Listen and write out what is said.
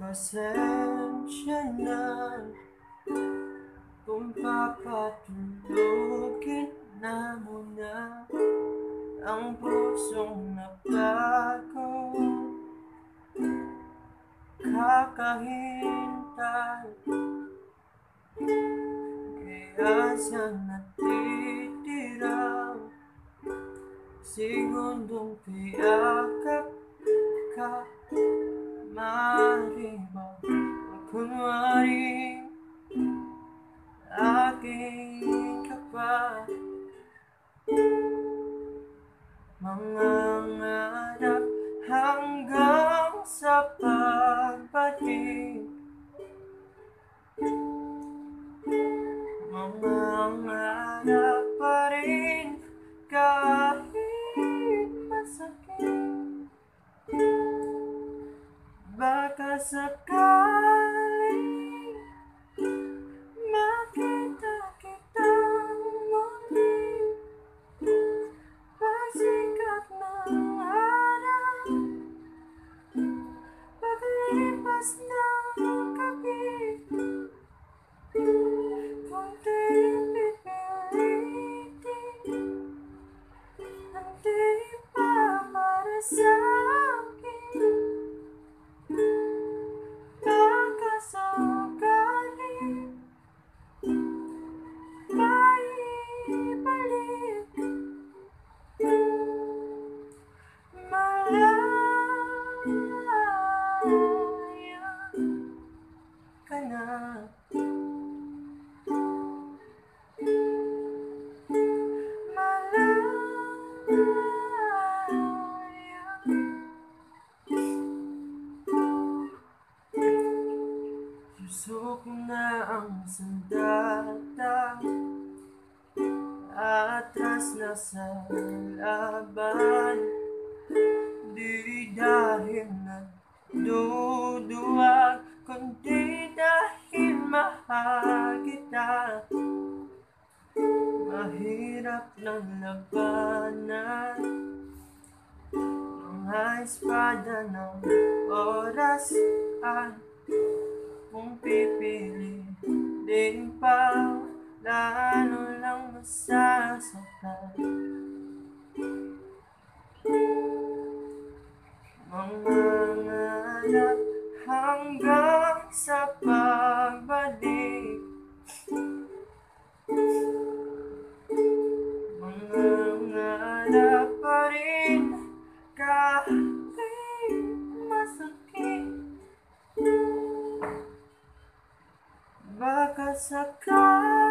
Pasensya na kung papatulogin na muna ang pusong nabago. Kakahintay kaya sa natitirang segundong tiyakap ka. Maribang kunwaring aking kapat, mangangarap hanggang sa pagbalik, mangangarap pa rin kahit masakit. Baka sakaling makita kitang muli, pagsikat ng araw, paglipas ng gabi, kunting pipilitin, hindi pa para sa'kin. Baka sakaling maibalik, malaya ka na. Gusto ko na ang sandata, atras na sa laban. Di dahil nagduduwag, kundi dahil mahal kita. Mahirap ng labanan, mga espada ng oras at kung pipili din pa, lalo lang masasaktan. Mangangarap hanggang sa pagbalik, mangangarap pa rin kahit masakit. Baka sakaling